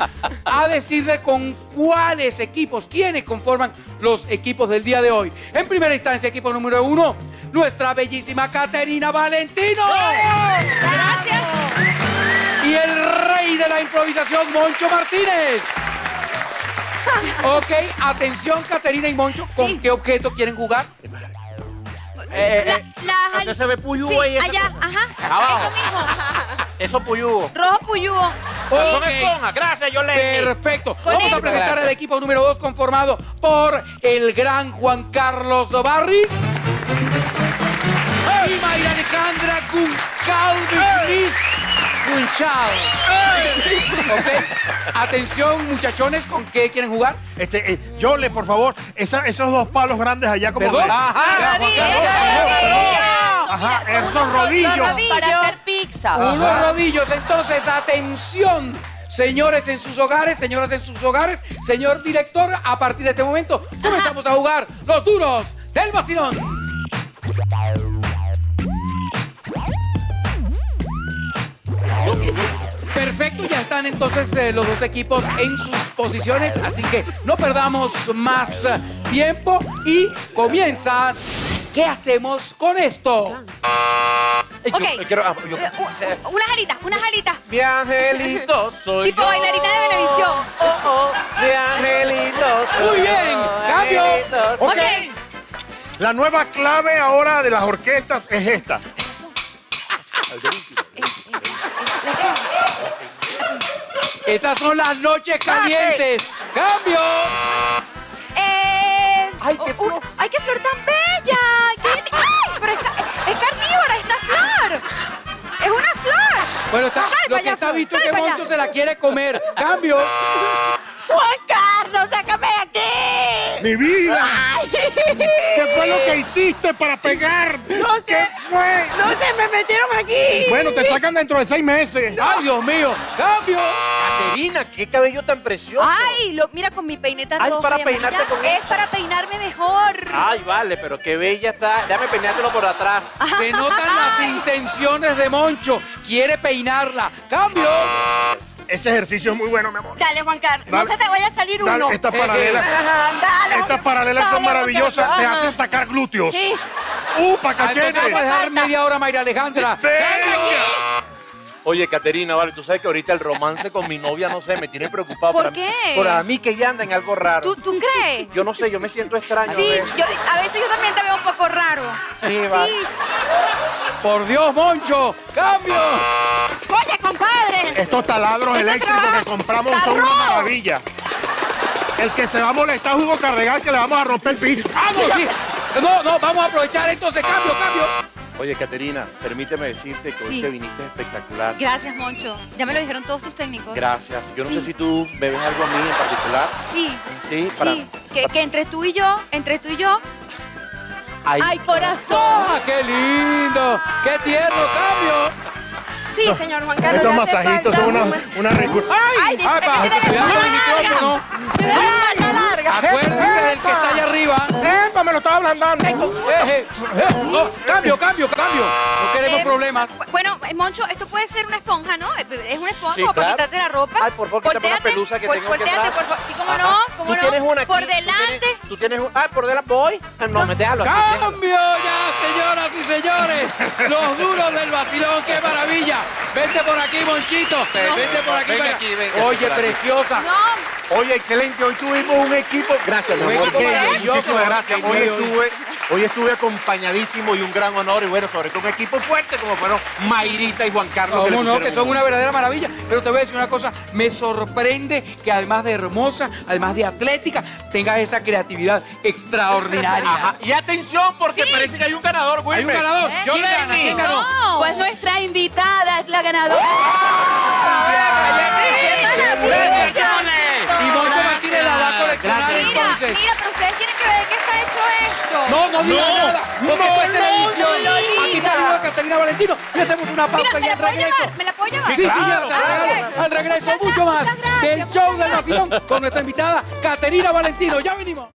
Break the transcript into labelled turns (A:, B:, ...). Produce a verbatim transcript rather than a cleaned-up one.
A: a decirle con cuáles equipos, quiénes conforman los equipos del día de hoy. En primera instancia, equipo número uno, nuestra bellísima Caterina Valentino.
B: Gracias.
A: Y el rey de la improvisación, Moncho Martínez. Ok, atención, Caterina y Moncho, ¿con
B: Sí.
A: qué objeto quieren jugar?
C: Eh,
B: La,
C: eh,
B: la-
C: ¿dónde se ve puyú
B: sí,
C: ahí? esa
B: allá,
C: cosa?
B: ajá.
C: Abajo.
B: Eso mismo.
C: Eso puyú.
B: Rojo puyúo.
C: Son
A: Ok.
C: esponjas. Gracias, Yolene.
A: Perfecto.
B: Con
A: Vamos
B: él.
A: a presentar el equipo número dos conformado por el gran Juan Carlos Barri y Mayra Alejandra Goncalves Gunchal. Ok. Atención, muchachones, ¿con qué quieren jugar?
D: Este, eh, Yole, por favor, esa- esos dos palos grandes allá como...
A: ¿Perdón?
D: que-
C: Ajá.
D: Ajá, esos rodillos.
B: Para hacer pizza.
A: Unos rodillos. Entonces, atención. Señores en sus hogares, señoras en sus hogares, señor director, a partir de este momento comenzamos a jugar los duros del vacilón. Perfecto, ya están entonces eh, los dos equipos en sus posiciones, así que no perdamos más eh, tiempo y comienza. ¿Qué hacemos con esto?
C: Yo-
B: Ok.
C: yo quiero- ah, yo-
B: Eh, u- u- Unas alitas, unas alitas.
C: Mi angelito soy
B: Tipo
C: yo.
B: bailarina de Venevisión.
C: Oh, oh, mi angelito soy
A: Muy bien,
C: yo,
A: cambio.
C: angelito soy-
D: Ok.
B: Ok.
D: La nueva clave ahora de las orquestas es esta.
A: Esas son las noches calientes. ¡Cambio!
B: Eh,
C: Ay, qué
B: uh,
C: flor.
B: ¡Ay, qué flor tan bella! ¡Qué- ¡Ay! Pero es, ca- es carnívora esta flor. Es una flor.
A: Bueno, está,
B: Sale
A: lo
B: pa'
A: que
B: allá,
A: está
B: Flor,
A: visto es
B: sale
A: que
B: pa' allá.
A: Moncho se la quiere comer. ¡Cambio!
B: Juan Carlos, sácame de aquí.
D: ¡Mi vida! ¿Qué fue lo que hiciste para pegar?
B: No sé.
D: ¿Qué fue?
B: No sé, me metieron aquí.
D: Bueno, te sacan dentro de seis meses.
A: ¡Ay, Dios mío! ¡Cambio!
C: Caterina, qué cabello tan precioso.
B: Ay, lo, mira con mi peineta
C: Ay,
B: roja
C: para
B: y
C: peinarte
B: amarilla.
C: con
B: Es
C: esto.
B: para peinarme mejor.
C: Ay, vale, pero qué bella está. Déjame peinártelo por atrás.
A: Se notan las intenciones de Moncho. Quiere peinarla. ¡Cambio!
D: Ese ejercicio es muy bueno, mi amor.
B: Dale, Juan Carlos, no
D: Dale.
B: se te vaya a salir
D: Dale,
B: uno.
D: estas
A: Eh,
D: paralelas,
B: Ajá, dale.
D: estas paralelas son
B: Dale, Juan
D: maravillosas.
B: Carlos,
D: Te
B: ajá.
D: hacen sacar glúteos.
B: Sí.
D: ¡Upa,
A: Ah, entonces
D: cachete!
A: vamos a dejar media hora a Mayra Alejandra.
D: ¡Venga!
C: Oye, Caterina, vale, tú sabes que ahorita el romance con mi novia, no sé, me tiene preocupado.
B: ¿Por
C: Para-
B: qué?
C: Para mí que ella anda en algo raro.
B: ¿Tú, ¿Tú crees?
C: Yo no sé, yo me siento extraño.
B: Sí,
C: ¿ves?
B: yo, a veces yo también te veo un poco raro.
C: Sí, va.
B: Sí.
A: ¡Por Dios, Moncho! ¡Cambio!
B: Oye, compadre.
D: Estos taladros
B: Este
D: eléctricos
B: trabajo
D: que compramos son
B: está
D: una
B: rojo.
D: maravilla. El que se va a molestar es Hugo Carregal, que le vamos a romper el piso.
A: ¡Vamos! Sí. No, no, vamos a aprovechar entonces. ¡Cambio, cambio!
C: Oye, Caterina, permíteme decirte que hoy
B: Sí.
C: te viniste espectacular.
B: Gracias, Moncho. Ya me lo dijeron todos tus técnicos.
C: Gracias. Yo no
B: Sí.
C: sé si tú me ves algo a mí en particular.
B: Sí.
C: Sí, para-
B: Sí. Que, que entre tú y yo, entre tú y yo.
C: Ay,
B: ¡Ay, corazón!
A: ¡Ah, qué lindo! ¡Qué tierno! ¡Cambio!
B: Sí, señor Juan Carlos.
D: Estos
B: le hace
D: masajitos
B: falta
D: son una,
B: un mas-
D: una recur-
B: ¡Ay!
A: ¡Ay, pa! ¡Cuidado con el micrófono!
B: ¡Me da la larga!
A: Acuérdense del que está allá arriba.
D: ¡Epa, me lo estaba ablandando!
A: Eh, eh, eh, no, cambio, cambio, cambio. No queremos
B: Eh,
A: problemas.
B: Bueno, eh, Moncho, esto puede ser una esponja, ¿no? Es una esponja
C: Sí,
B: como para
C: claro.
B: quitarte la ropa.
C: Ay, por favor, quítame una
B: Voltéate,
C: pelusa que
B: vol-
C: tengo aquí
B: voltéate,
C: atrás.
B: por favor. Sí, cómo
C: Ajá.
B: no, cómo
C: Tú
B: no.
C: tienes una aquí,
B: Por
C: tú
B: delante.
C: tienes- Tú tienes un... Ah, por delante voy. No, me déjalo aquí. déjalo.
A: ¡Cambio ya, señoras y señores! Los duros del vacilón, ¡qué maravilla! Vente por aquí, Monchito. Vente por aquí.
C: Venga
A: para-
C: aquí, venga,
A: Oye,
C: por aquí.
A: preciosa.
B: No,
C: Oye, excelente. Hoy tuvimos un equipo. Gracias, mi
A: Un
C: amor.
A: equipo
C: Qué
A: maravilloso.
C: Muchísimas gracias.
A: Qué
C: Hoy
A: bello.
C: estuve, hoy estuve acompañadísimo y un gran honor. Y bueno, sobre todo un equipo fuerte como fueron Mayrita y Juan Carlos. le
A: ¿Cómo no?
C: pusieron
A: Que son
C: un-
A: una verdadera maravilla. Pero te voy a decir una cosa. Me sorprende que además de hermosa, además de atlética, tengas esa creatividad extraordinaria.
C: Ajá. Y atención, porque parece que hay un ganador,
A: Hay un
C: Wilmer.
A: ganador.
B: ¿Eh?
A: ¿Quién
C: Yoleni.
A: gana? ¿Quién ganó?
B: no. Pues nuestra invitada es la ganadora.
C: Gracias, Yole.
A: Y Moncho Martínez la va a coleccionar
C: Gracias.
B: Mira,
A: entonces.
B: mira, pero ustedes tienen que ver de qué está hecho esto.
A: No, no digas
C: No,
A: nada. Porque esto es
B: no,
A: televisión.
B: no digas.
A: Aquí está la Caterina Valentino. Y hacemos una pausa
B: Mira,
A: y
B: ¿me la
A: al
B: puedo
A: regreso.
B: llevar? ¿Me la puedo llevar?
A: Sí, sí,
C: claro.
A: ya, te
B: Ah,
A: regalo.
B: ok.
A: Al regreso,
B: Muchas
A: mucho más
B: gracias,
A: del
B: muchas
A: show del
B: gracias.
A: vacilón con nuestra invitada Caterina Valentino. Ya venimos.